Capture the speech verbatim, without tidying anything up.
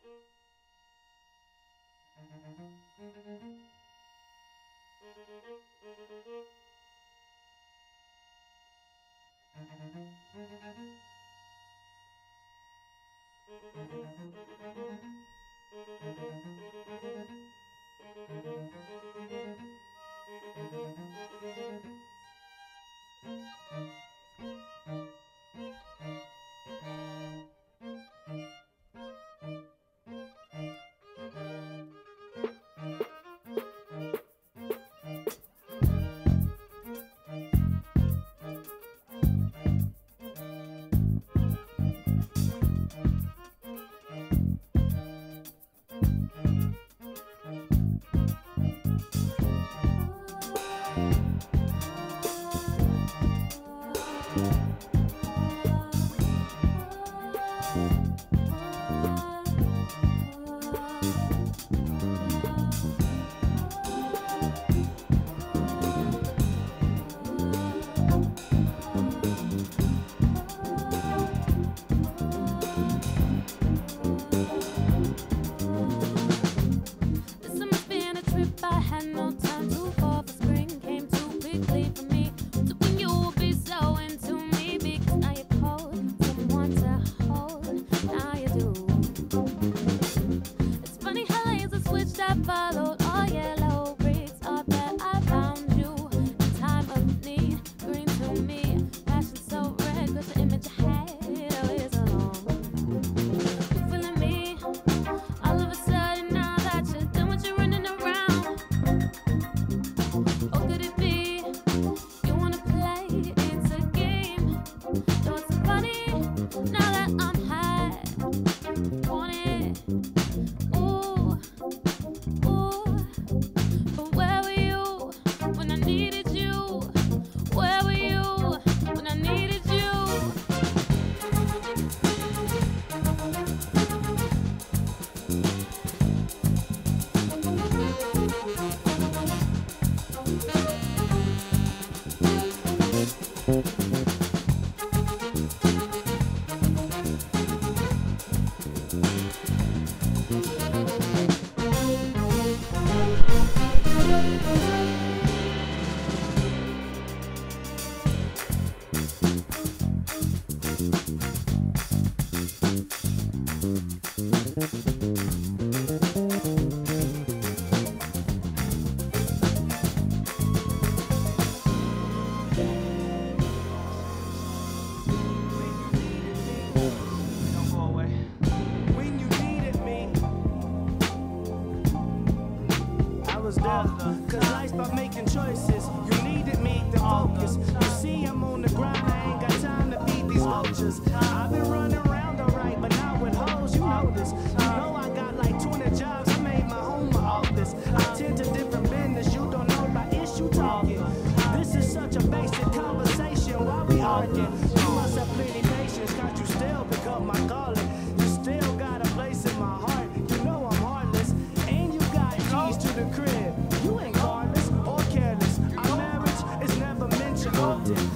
Cause life's about making choices. You needed me to focus. You see, I'm on the grind. I ain't got time to beat these vultures. I've been running around alright, but not with hoes. You know this. You know I got like twenty jobs. I made my home my office. I tend to different business. You don't know about issue talking. This is such a basic conversation. Why we arguing? You must have plenty patience. Cause you still pick up my calling. You still got a place in my heart. You know I'm heartless. And you got keys to the crib. You ain't careless or careless. Our marriage is never mentioned often.